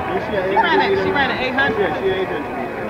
She ran an 800. Yeah, she 800.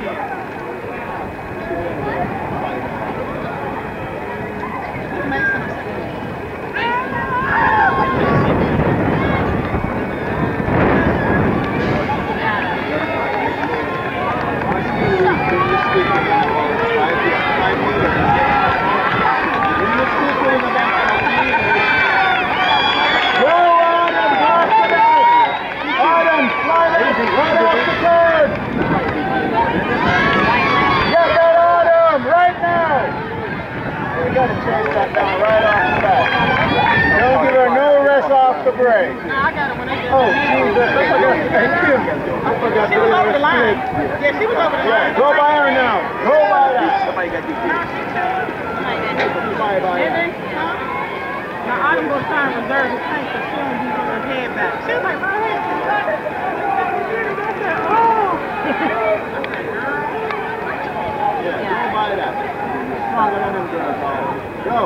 The break. No, I got it when they did. Oh, Jesus. I forgot. Thank you. I forgot She was over the line. Yeah, she was over the line. Go by her now. Go by that. Somebody got these kids. Bye by her. Now, Autumn was trying to reserve his tank because she don't be putting her head back. She was like, my head is back. I said, oh. Yeah, go by that. Stronger than them girls. Go.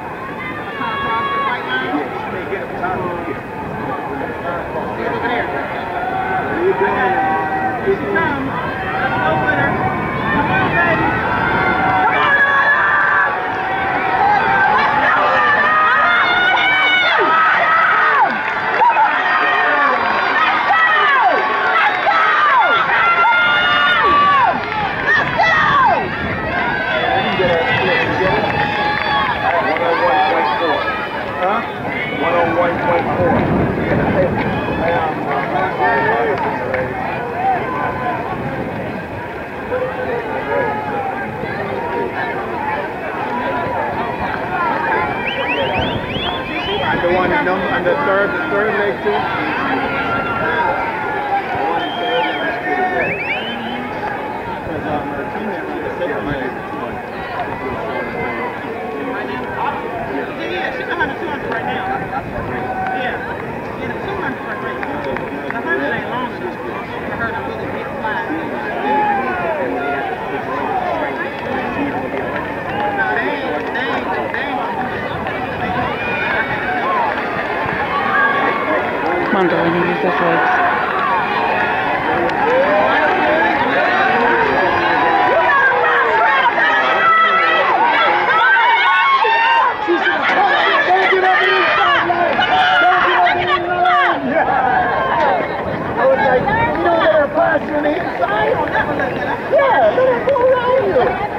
Get up time over here. Over there. What are you doing? Here she comes. Let's go with her. Come on, baby. Come on, and the third leg too. Yeah, she's 100-200 right now. Yeah, the 200 right now. The 100 ain't long enough for her to really get fly. No, they ain't. Come on, darling, you use those legs. On the inside? Yeah, let her go around you.